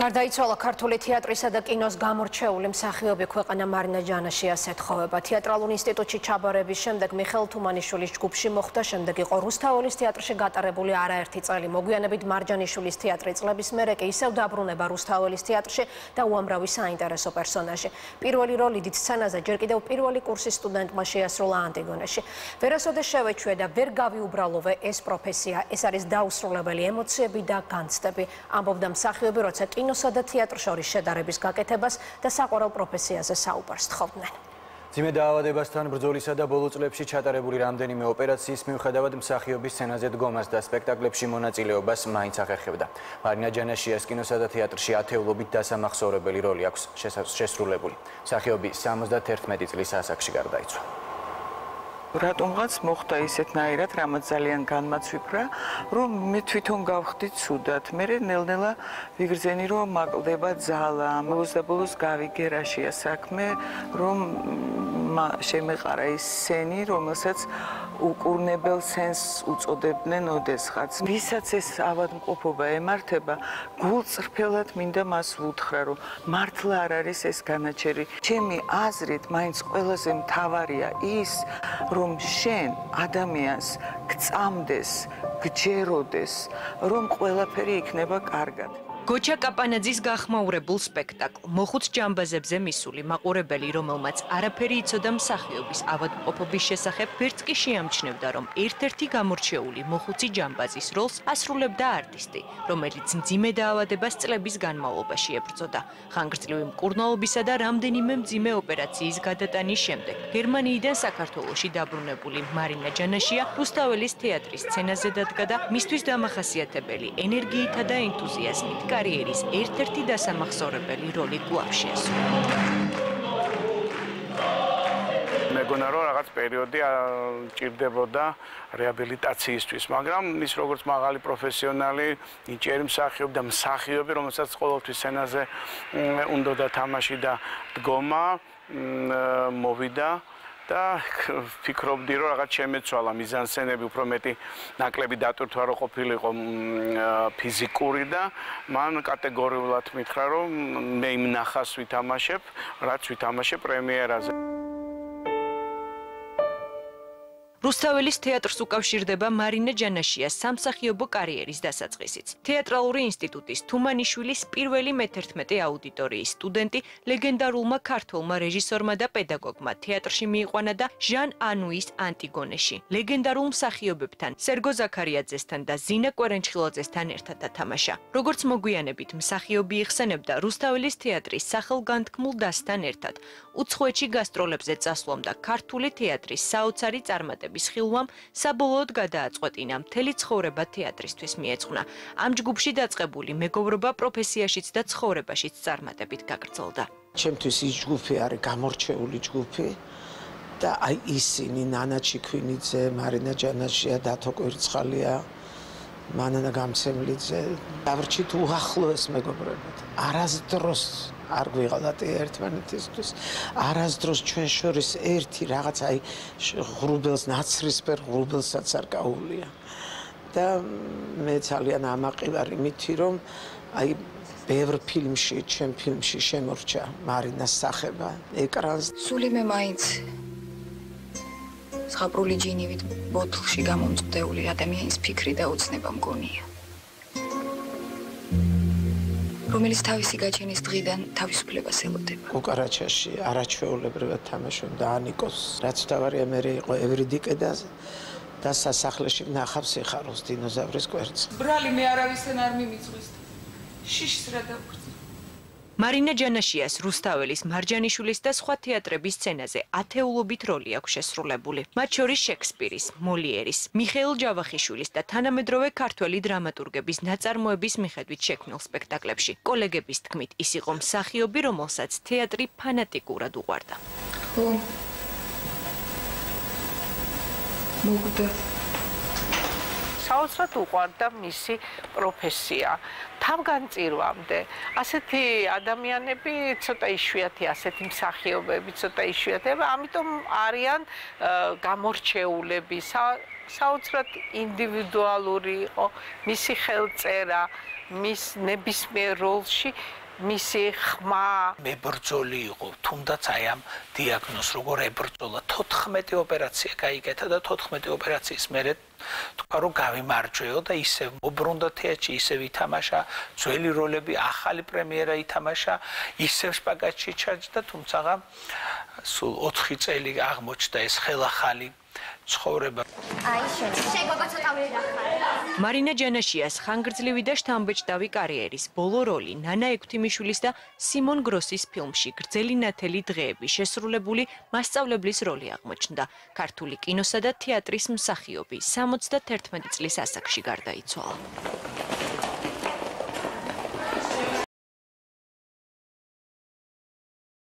გარდაიცვალა ქართული თეატრისა და კინოს გამორჩეული მსახიობი ქვეყანა მარინა ჯანაშიას ეთხოვება. თეატრალურ ინსტიტუტში ჩაბარების შემდეგ მიხეილ თუმანიშვილის ჯგუფში მოხვდა, შემდეგ იყო რუსთაველის თეატრში გატარებული არაერთი წელი, მოგვიანებით მარჯანიშვილის თეატრი წლების მერე კი ისევ დაბრუნება რუსთაველის თეატრში და უამრავი საინტერესო პერსონაჟი. პირველი როლი დიდ სცენაზე ჯერ კიდევ პირველი კურსის სტუდენტმა შეასრულა ანტიგონეში. ვერასოდეს შევეჩვე და ვერ გავიუბრალოვე ეს პროფესია, ეს არის დაუსრულებელი ემოციები და განცდები, ამბობდა მსახიობი, როცა კინოსა და თეატრ შორის შედარების გაკეთებას და საყვარელ პროფესიაზე საუბარს თხოვდნენ. ძიმე დაავადებასთან ბრძოლისა და ბოლო წლებში ჩატარებული რამდენიმე ოპერაციის მიუხედავად მსახიობის სცენაზე დგომას და სპექტაკლებში მონაწილეობას მაინც ახერხებდა. მარინა ჯანაშიას კინოსა და თეატრში ათეულობით დასამახსოვრებელი როლი აქვს შესრულებული. მსახიობი 71 წლის ასაკში გარდაიცვალა. რატომღაც მოხვდა ისეთნაირად, რამაც ძალიან განმაცვიფრა, რომ მე თვითონ გავხდი ცუდად. მე ნელ-ნელა ვიგრძენი, რომ მაკლდება ძალა, მოვსდაბოლოს გავიგე რაშია საქმე, რომ შემეყარა ის სცენი, რომელსაც უკურნებელ სენსს უწოდებდნენ ოდესღაც. ვისაც ეს ავადმყოფობა ემართება, გულწრფელად მინდა მას ვუთხრა, რომ მართლა არ არის ეს განაჩერი. ჩემი აზრით, მაინც ყველაზე მთავარია ის, რომ შენ ადამიანს გწამდეს, გჯეროდეს, რომ ყველაფერი იქნება კარგად. გოჩა კაპანაძის გახმაურებულ სპექტაკლ მოხუც ჯამბაზებზე მისული მაყურებელი, რომელმაც არაფერი იცოდა მსახიობის ავადმყოფობის შესახებ, ვერც კი შეამჩნევდა, რომ ერთ-ერთი გამორჩეული მოხუცი ჯამბაზის როლს ასრულებდა არტისტი, რომელიც მძიმე დაავადებას წლების განმავლობაში ებრძოდა. ხანგრძლივი მკურნალობისა და რამდენიმე მძიმე ოპერაციის გადატანის შემდეგ გერმანიიდან საქართველოში დაბრუნებული მარინა ჯანაშია რუსთაველის თეატრის სცენაზე დადგა და მისთვის დამახასიათებელი ენერგიითა და ენთუზიაზმით კარიერის ერთ-ერთი დასამახსოვრებელი როლი კვლავ შეასრულა. მეგონა რომ რაღაც პერიოდი ჭირდებოდა რეაბილიტაციისთვის, მაგრამ ის როგორც მაღალი პროფესიონალი, ნიჭიერი მსახიობი და მსახიობი, რომელსაც ყოველთვის სცენაზე უნდა თამაში და დგომა მოვიდა და ფიქრობდი, რომ რაღაც შემეცვალა მიზანსცენები უფრო მეტი ნაკლები დატვირთვა რო ყოფილიყო ფიზიკური და მან კატეგორიულად მითხრა, რომ მე იმ ნახას ვითამაშებ, რაც ვითამაშებ პრემიერაზე. რუსთაველის თეატრს უკავშირდება მარინა ჯანაშიას სამსახიობო კარიერის დასაწყისიც. თეატრალური ინსტიტუტის თუმანიშვილის პირველი მე-11 აუდიტორიის სტუდენტი ლეგენდარულმა ქართულმა რეჟისორმა და პედაგოგმა თეატრში მიიყვანა და ჟან ანუის ანტიგონეში. ლეგენდარულ მსახიობებთან, სერგო ზაქარიაძესთან და ზინა კვერენჩხილაძესთან ერთად ათამაშა. როგორც მოგვიანებით მსახიობი იხსენებდა, რუსთაველის თეატრის სახელგანთქმულ დასთან ერთად უცხოეთში გასტროლებზე წასვლამ და ქართული თეატრის საოცარი წარმატების ხილვამ საბოლოოდ გადააწყვეტინა მთელი ცხოვრება თეატრისთვის მიეძღვნა. ამ ჯგუფში დაწყებული მეგობრობა პროფესიაშიც და ცხოვრებაშიც წარმატებით გაგრძელდა. ჩემთვის ის ჯგუფი არის გამორჩეული ჯგუფი და აი ისინი ნანა ჩიქვინიძე, მარინა ჯანაშია, დათო კვირცხალია, მანანა გამცემლიძე დავრჩით უახლოეს მეგობრებად. არასდროს არ გვიღალათ ერთმანეთისთვის, არასდროს ჩვენ შორის ერთი რაღაც აი ღრუბელს, ნაცრისფერ ღრუბელსაც არ გაუვლია. და მე ძალიან ამაყი ვარ იმითი, რომ აი ბევრ ფილმში, ჩემ ფილმში შემორჩა მარინას სახება ეკრანზე. სული მე მაინც ზღაპრული ჯინივით ბოთლში გამომწყვდეული ადამიანის ფიქრი და უცნება მგონია. რომელიც თავისი გაჩენის დღიდან თავისუფლებას ელოდება. კუკარაჩაში არაჩვეულებრივად თამაშობ და ანიკოს, რაც თავარია მერე იყო ევრიდიკედაზე და სასახლეში ნახავს ეხაროს დინოზავრის კვერცხს. ბრალი მე არავისთან არ მიმიწვის. შიშს რა დავხვრით. მარინა ჯანაშიას რუსთაველის, მარჯანიშვილის და სხვა თეატრების სცენაზე ათეულობით როლი აქვს შესრულებული. მათ შორის შექსპირის, მოლიერის, მიხეილ ჯავახიშვილის და თანამედროვე ქართველი დრამატურგების ნაწარმოების მიხედვით შექმნილ სპექტაკლებში. კოლეგების თქმით, ის იყო მსახიობი, რომელსაც თეატრი ფანატიკურად უყვარდა. ხო. მოგვდა. საოცრად უყვარდა მისი პროფესია. თავგანწირვამდე ასეთი ადამიანები ცოტა იშვიათია, ასეთი მსახიობები ცოტა იშვიათია, ამიტომ არიან გამორჩეულები, საოცრად ინდივიდუალური იყო მისი ხელწერა, მის ნებისმიერ როლში მისი ხმა მებრძოლი იყო, თუნდაც აი ამ დიაგნოზს როგორ ებრძოლა 14 ოპერაცია გაიგეთა და 14 ოპერაციის მერე თქვა რომ გავიმარჯვეო და ისევ მობრუნდა თეატრში, ისევ ითამაშა ძველი როლები, ახალი პრემიერა ითამაშა, ისევ შპაგატში ჩაჯდა, თუმცა სულ 4 წელი აღმოჩნდა ეს ხელახალი ცხოვრება. მარინა ჯანაშიას ხანგრძლივი და შთამბეჭდავი კარიერის ბოლო როლი ნანა ექვთიმიშვილის და სიმონ გროსის ფილმში გრძელი ნათელი დღეები შესრულებული მასწავლებლის როლი აღმოჩნდა. ქართული კინოსა და თეატრის მსახიობი 71 წლის ასაკში გარდაიცვალა.